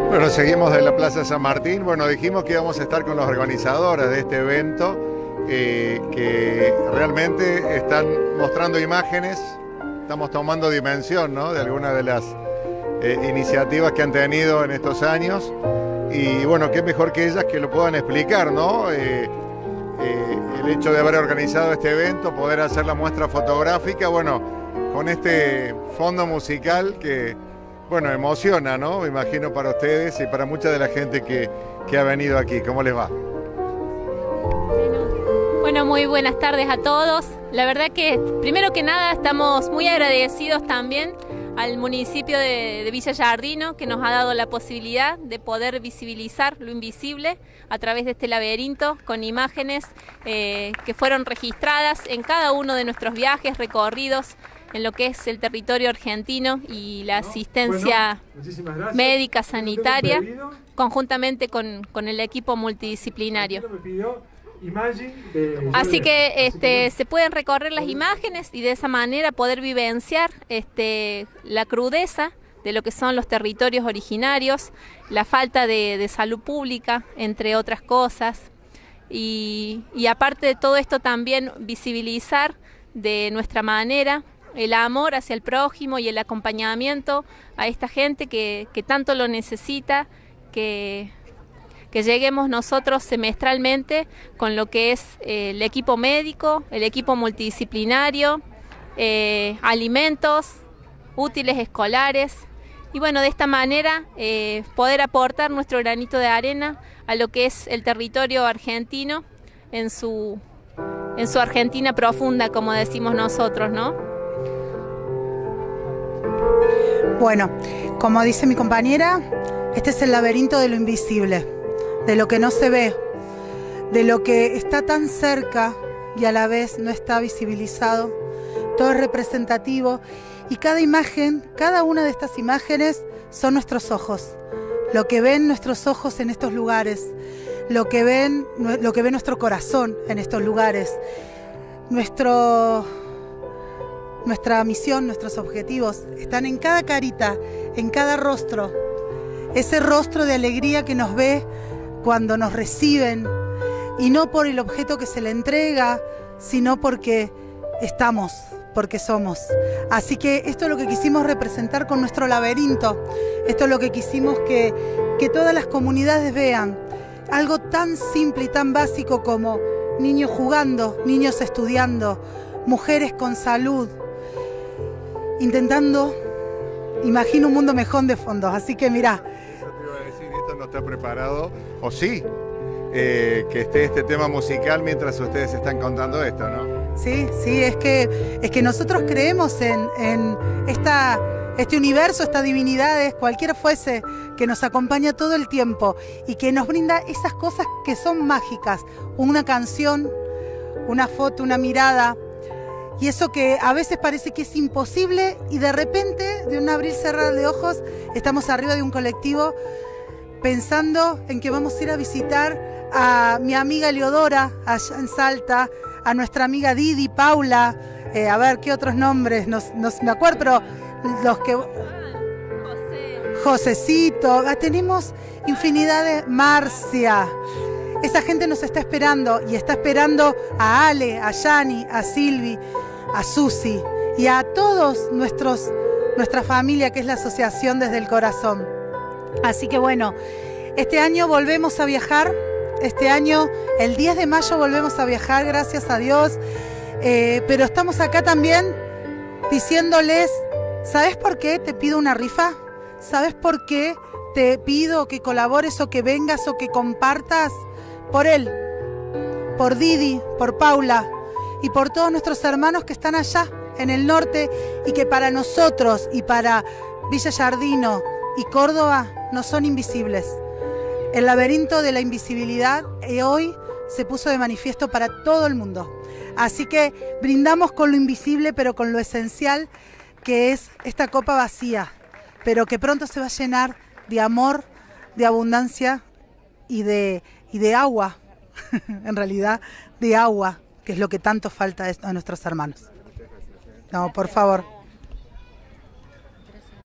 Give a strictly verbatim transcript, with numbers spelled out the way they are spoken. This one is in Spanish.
Bueno, seguimos de la Plaza San Martín. Bueno, dijimos que íbamos a estar con los organizadores de este evento, eh, que realmente están mostrando imágenes, estamos tomando dimensión, ¿no?, de algunas de las eh, iniciativas que han tenido en estos años. Y bueno, qué mejor que ellas que lo puedan explicar, ¿no? Eh, eh, el hecho de haber organizado este evento, poder hacer la muestra fotográfica, bueno, con este fondo musical que, bueno, emociona, ¿no? Me imagino para ustedes y para mucha de la gente que, que ha venido aquí. ¿Cómo les va? Bueno, bueno, muy buenas tardes a todos. La verdad que, primero que nada, estamos muy agradecidos también al municipio de, de Villa Giardino, que nos ha dado la posibilidad de poder visibilizar lo invisible a través de este laberinto con imágenes eh, que fueron registradas en cada uno de nuestros viajes, recorridos en lo que es el territorio argentino y la asistencia bueno, médica sanitaria, conjuntamente con, con el equipo multidisciplinario. Así que este, se pueden recorrer las imágenes y de esa manera poder vivenciar este, la crudeza de lo que son los territorios originarios, la falta de, de salud pública, entre otras cosas. Y, y aparte de todo esto, también visibilizar de nuestra manera el amor hacia el prójimo y el acompañamiento a esta gente que, que tanto lo necesita, que... que lleguemos nosotros semestralmente con lo que es eh, el equipo médico, el equipo multidisciplinario, eh, alimentos, útiles escolares y bueno, de esta manera eh, poder aportar nuestro granito de arena a lo que es el territorio argentino en su, en su Argentina profunda, como decimos nosotros, ¿no? Bueno, como dice mi compañera, este es el laberinto de lo invisible, de lo que no se ve, de lo que está tan cerca y a la vez no está visibilizado. Todo es representativo y cada imagen, cada una de estas imágenes son nuestros ojos. Lo que ven nuestros ojos en estos lugares, lo que ven, lo que ve nuestro corazón en estos lugares, nuestro, nuestra misión, nuestros objetivos están en cada carita, en cada rostro. Ese rostro de alegría que nos ve cuando nos reciben, y no por el objeto que se le entrega, sino porque estamos, porque somos. Así que esto es lo que quisimos representar con nuestro laberinto, esto es lo que quisimos que, que todas las comunidades vean, algo tan simple y tan básico como niños jugando, niños estudiando, mujeres con salud, intentando, imagino un mundo mejor de fondo, así que mirá, no está preparado, o sí, eh, que esté este tema musical mientras ustedes están contando esto, ¿no? Sí, sí, es que, es que nosotros creemos en, en esta, este universo, estas divinidades, cualquiera fuese, que nos acompaña todo el tiempo y que nos brinda esas cosas que son mágicas, una canción, una foto, una mirada, y eso que a veces parece que es imposible y de repente, de un abrir y cerrar de ojos, estamos arriba de un colectivo pensando en que vamos a ir a visitar a mi amiga Eleodora allá en Salta, a nuestra amiga Didi, Paula, eh, a ver qué otros nombres, no, no me acuerdo, pero los que... Josecito, tenemos infinidad de... Marcia. Esa gente nos está esperando y está esperando a Ale, a Yani, a Silvi, a Susi y a todos nuestros, nuestra familia que es la Asociación Desde el Corazón. Así que bueno, este año volvemos a viajar, este año, el diez de mayo volvemos a viajar, gracias a Dios, eh, pero estamos acá también diciéndoles, ¿sabes por qué te pido una rifa? ¿Sabes por qué te pido que colabores o que vengas o que compartas? Por él, por Didi, por Paula y por todos nuestros hermanos que están allá en el norte y que para nosotros y para Villa Giardino y Córdoba no son invisibles. El laberinto de la invisibilidad eh, hoy se puso de manifiesto para todo el mundo. Así que brindamos con lo invisible, pero con lo esencial, que es esta copa vacía, pero que pronto se va a llenar de amor, de abundancia y de, y de agua, en realidad de agua, que es lo que tanto falta a nuestros hermanos. No, por favor.